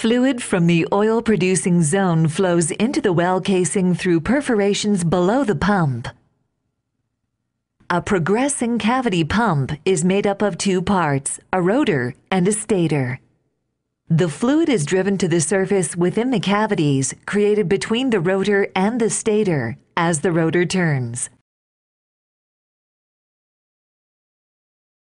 Fluid from the oil-producing zone flows into the well casing through perforations below the pump. A progressing cavity pump is made up of two parts, a rotor and a stator. The fluid is driven to the surface within the cavities created between the rotor and the stator as the rotor turns.